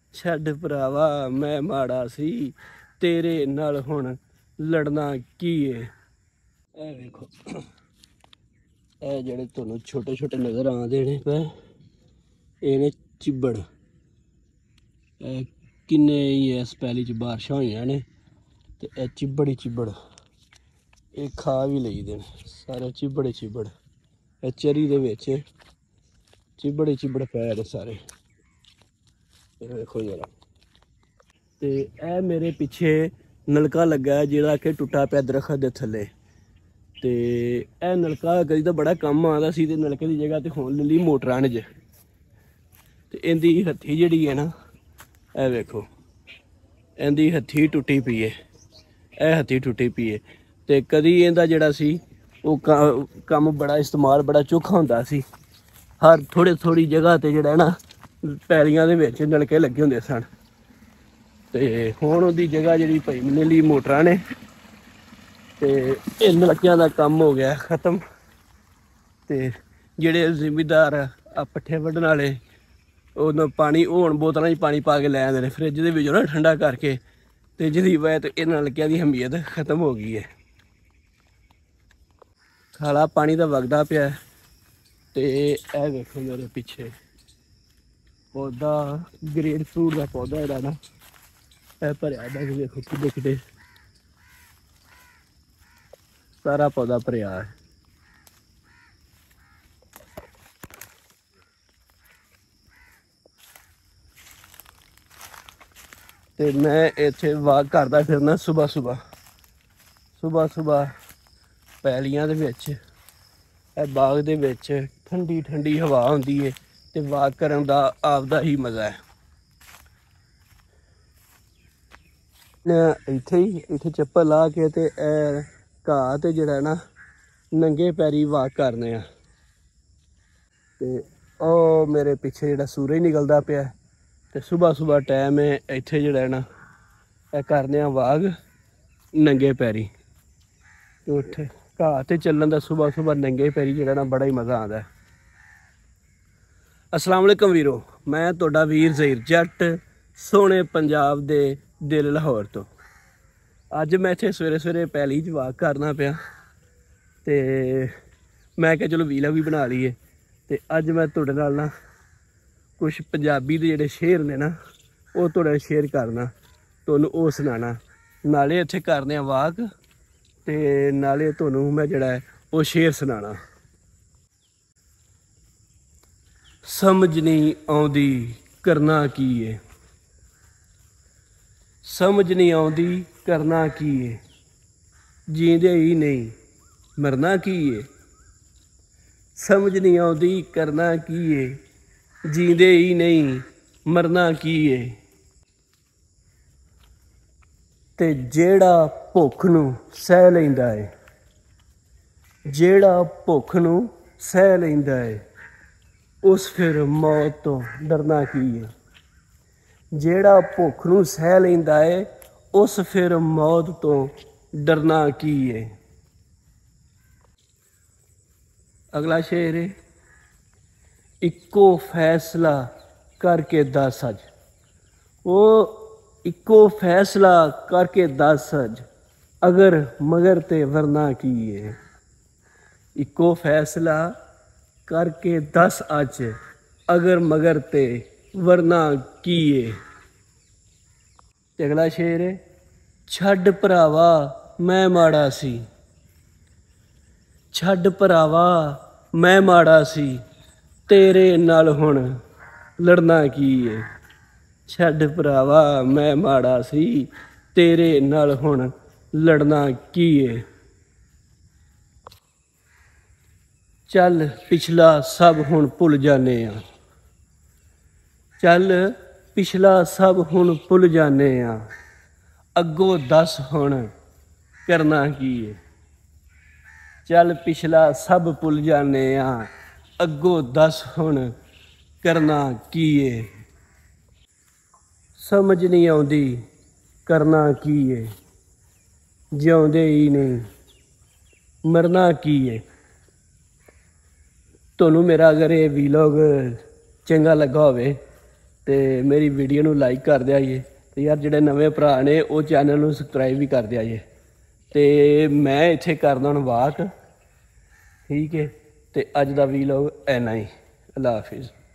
छड्ड भरावा मैं माड़ा सी तेरे नाल हुण लड़ना की है। ए देखो ए जेड़े तुहानूं छोटे छोटे नज़र आंदे ने पे ये ने चिब्बड़। किन्ने ही इस पैली च बारिशां होईयां ने ते ए चिब्बड़ ही चिब्बड़ ये खा भी लईदे ने सारे चिब्बड़ ही चिब्बड़। ए चरी दे विच चिब्बड़ ही चिब्बड़ पै ने सारे। देखो जरा ते ए मेरे पिछे नलका लगा है जिहड़ा कि टुटा पिया दरखत दे थल्ले। ते ए नलका कदी तो बड़ा कम आंदा सी ते नलके की जगह ते हुण ले ली मोटरां ने। ते इंदी हत्थी जिहड़ी है ना ए वेखो इंदी हत्थी टुटी पई है। ए हत्थी टुटी पई है ते कदी इंदा जिहड़ा सी वो कम बड़ा इस्तेमाल बड़ा चोखा हुंदा सी। हर थोड़ी जगह ते जिहड़ा ना पैलियां दे विच नलके लगे हुंदे सन ते हुण उहदी जगह जिहड़ी पई ले ली मोटरां ने ते इन नलकियां दा कम हो गया खत्म। ते जिहड़े जिमीदार आ पट्ठे वड्ढण वाले उन्होंने पानी हुण बोतलों पानी पा के लै आंदे ने फ्रिज दे विचों ना ठंडा करके ते जिहदी वजह ते इन नलकियां दी अहमियत खत्म हो गई है। खाला पानी दा वगदा पिया ते ए देखो मेरे पिछे पौधा ग्रेड फ्रूट का पौधा है ना ए भरिया देखो किड्डे किड्डे सारा पौधा भरिया है। ते मैं इत्थे वाक करदा फिरना सुबह सुबह पैलियां दे विच बाग दे विच ठंडी ठंडी हवा हुंदी है ते वाक करन दा आपदा ही मज़ा है। इत्थे चप्पल ला के ते घाह ते जिहड़ा ना नंगे पैरी वाक करने आ। ते ओ मेरे पिछे जिहड़ा सूरज निकलदा पिया ते सुबह टाइम है इत्थे जिहड़ा ना करने वाक नंगे पैरी ते उत्थे घाह ते चलन दा सुबह नंगे पैरी जिहड़ा ना बड़ा ही मज़ा आंदा है। अस्सलाम वालेकुम वीरो मैं तुहाडा वीर ज़हीर जट सोहणे पंजाब दे दिल लाहौर तो। अज मैं इत्थे सवेरे पैली च वाक करना पिया ते मैं क्या चलो वीला भी बना लीए। ते अज मैं तुहाडे नाल ना कुछ पंजाबी दे जिहड़े शेर ने ना वो तुहाडे नाल शेयर करना तुहानूं वो सुनाना नाले इत्थे करने वाक ते नाले तुहानूं मैं जिहड़ा है वो शेर सुनाना। समझ नहीं आउंदी करना की है समझ नहीं आउंदी करना की है जींदे ही नहीं मरना की है समझ नहीं आउंदी करना की है जींदे ही नहीं मरना की है। ते जेड़ा भुख नूं सह लैंदा है जेड़ा भुख नूं सह लैंदा है उस फिर मौत तो डरना की है जेड़ा भुख नूं सह लैंदा है उस फिर मौत तो डरना की है। अगला शेर है इक्को फैसला करके दस अज वो इक्को फैसला करके दस अज अगर मगर ते वरना की है इक्को फैसला करके दस अज अगर मगर ते वरना की है। अगला शेर है छड्ड भरावा मैं माड़ा सी छड्ड भरावा मैं माड़ा सी तेरे नाल हुण लड़ना की है छड्ड भरावा मैं माड़ा सी तेरे नाल हुण लड़ना की है। चल पिछला सब हुण भुल जाने आ चल पिछला सब हुण भुल जाने आ अगों दस हुण करना की है चल पिछला सब भुल जाने आ अगों दस हुण करना की है। समझ नहीं आउंदी करना की है जिउंदे ही नहीं मरना की है। तुहानूं मेरा अगर ये वीलॉग चंगा लगा होवे ਤੇ ਮੇਰੀ ਵੀਡੀਓ ਨੂੰ ਲਾਈਕ ਕਰ ਦਿਆ ਜੇ ਤੇ ਯਾਰ ਜਿਹੜੇ ਨਵੇਂ ਭਰਾ ਨੇ ਉਹ ਚੈਨਲ ਨੂੰ ਸਬਸਕ੍ਰਾਈਬ ਵੀ ਕਰ ਦਿਆ ਜੇ। ਤੇ ਮੈਂ ਇੱਥੇ ਕਰਦਾ ਹੁਣ ਵਾਕ, ਠੀਕ ਹੈ। ਤੇ ਅੱਜ ਦਾ ਵੀਲੌਗ ਇੰਨਾ ਹੀ। ਅੱਲਾ ਹਾਫਿਜ਼।